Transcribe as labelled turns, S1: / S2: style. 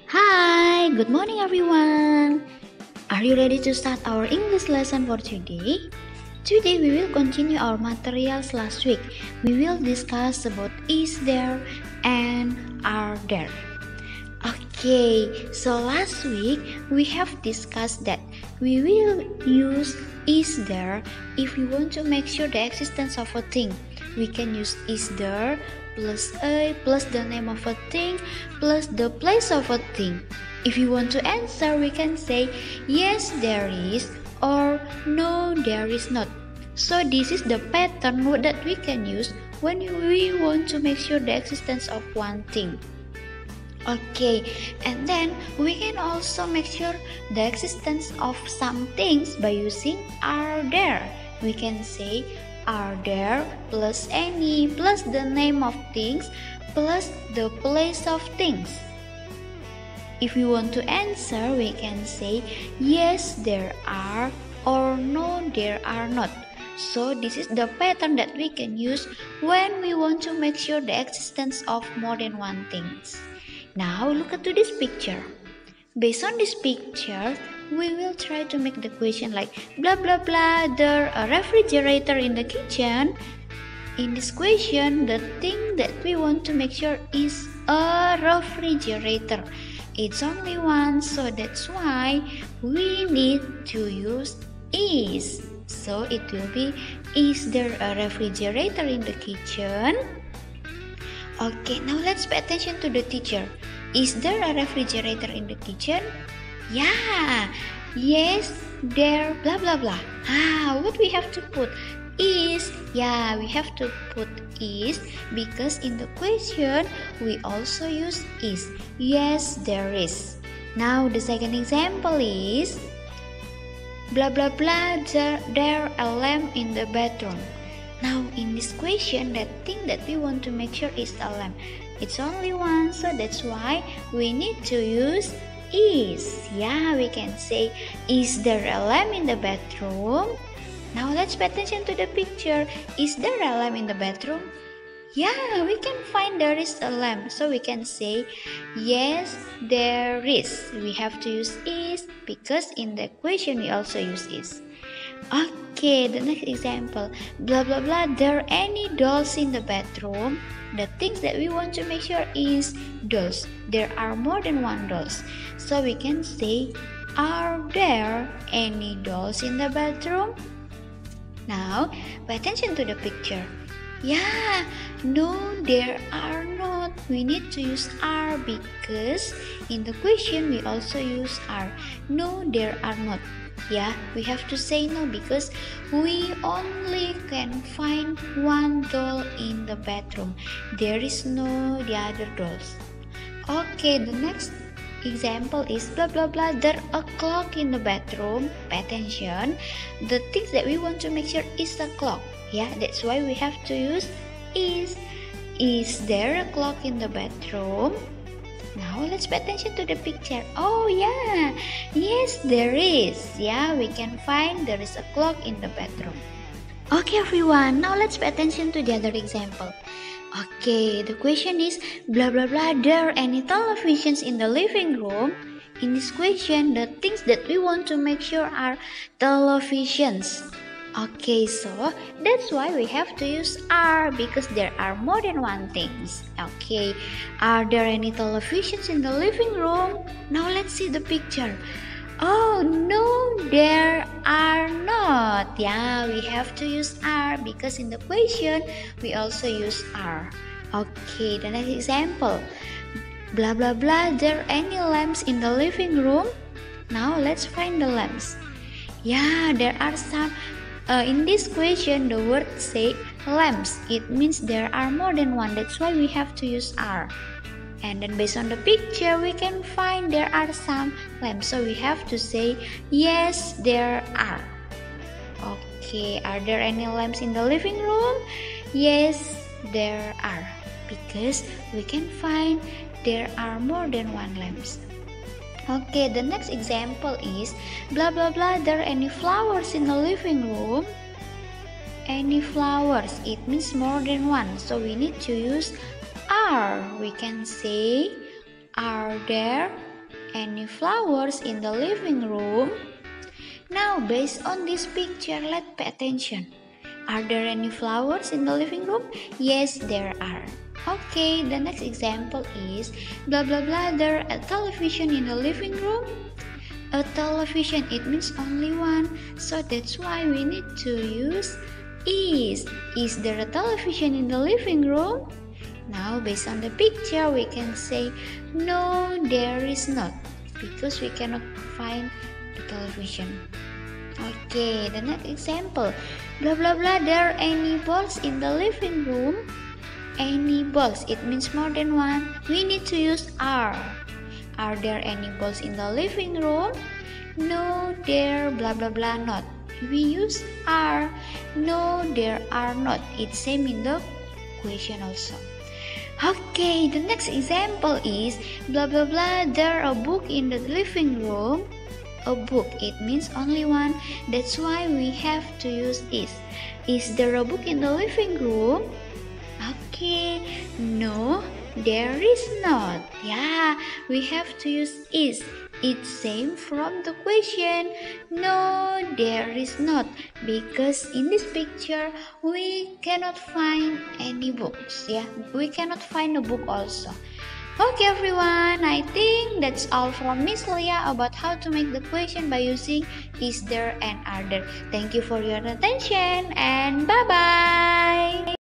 S1: Hi, good morning everyone. Are you ready to start our English lesson for today? Today we will continue our materials last week. We will discuss about is there and are there. Okay, so last week we have discussed that we will use is there if we want to make sure the existence of a thing. We can use is there plus a plus the name of a thing plus the place of a thing. If you want to answer, we can say yes there is or no there is not. So this is the pattern that we can use when we want to make sure the existence of one thing. Okay, and then we can also make sure the existence of some things by using are there. We can say are there plus any plus the name of things plus the place of things. If we want to answer, we can say yes there are or no there are not. So this is the pattern that we can use when we want to make sure the existence of more than one things. Now look at this picture. Based on this picture, we will try to make the question like blah blah blah, there a refrigerator in the kitchen. In this question, the thing that we want to make sure is a refrigerator. It's only one, so that's why we need to use is. So it will be, is there a refrigerator in the kitchen? Okay, now let's pay attention to the teacher. Is there a refrigerator in the kitchen? Yeah, yes, there, blah blah blah. What we have to put? Is. Yeah, we have to put is because in the question we also use is. Yes, there is. Now the second example is blah blah blah, there a lamp in the bathroom. Now in this question, the thing that we want to make sure is a lamp. It's only one, so that's why we need to use is. Yeah, we can say, is there a lamp in the bathroom? Now let's pay attention to the picture. Is there a lamp in the bathroom? Yeah, we can find there is a lamp, so we can say yes there is. We have to use is because in the question we also use is. Okay, the next example, blah blah blah, there are any dolls in the bathroom? The things that we want to make sure is dolls. There are more than one dolls, so we can say, are there any dolls in the bathroom? Now pay attention to the picture. Yeah, no there are not. We need to use are because in the question we also use are. No there are not. Yeah, we have to say no because we only can find one doll in the bathroom. There is no the other dolls. Okay, the next example is blah blah blah, there a clock in the bathroom. Pay attention. The things that we want to make sure is a clock. Yeah, that's why we have to use is. Is there a clock in the bathroom? Now let's pay attention to the picture. Oh yeah, yes there is. Yeah, we can find there is a clock in the bathroom. Okay everyone, now let's pay attention to the other example. Okay, the question is blah blah blah, there are any televisions in the living room? In this question, the things that we want to make sure are televisions. Okay, so that's why we have to use are because there are more than one things. Okay, are there any televisions in the living room? Now let's see the picture. Oh no, there are not. Yeah, we have to use are because in the question we also use are. Okay, the next example. Blah blah blah, there are any lamps in the living room? Now let's find the lamps. Yeah, there are some. In this question, the word say lamps. It means there are more than one. That's why we have to use are. And then based on the picture, we can find there are some lamps. So we have to say yes, there are. Okay, are there any lamps in the living room? Yes, there are. Because we can find there are more than one lamps. Okay, the next example is blah blah blah, there are any flowers in the living room? Any flowers, it means more than one, so we need to use are. We can say, are there any flowers in the living room? Now, based on this picture, let's pay attention. Are there any flowers in the living room? Yes, there are. Okay, the next example is blah blah blah, there a television in the living room. A television, it means only one, so that's why we need to use is. Is there a television in the living room? Now, based on the picture, we can say no, there is not, because we cannot find the television. Okay, the next example, blah blah blah, there are any balls in the living room? Any balls, it means more than one. We need to use are. Are there any balls in the living room? No, there blah blah blah not. We use are. No, there are not. It's same in the question also. Okay, the next example is blah blah blah, there a book in the living room. A book, it means only one. That's why we have to use is. Is there a book in the living room? Okay, no, there is not. Yeah, we have to use is. It's same from the question. No, there is not, because in this picture we cannot find any books. Yeah, we cannot find a book also. Okay everyone, I think that's all from Miss Leah about how to make the question by using is there and are there. Thank you for your attention and bye bye.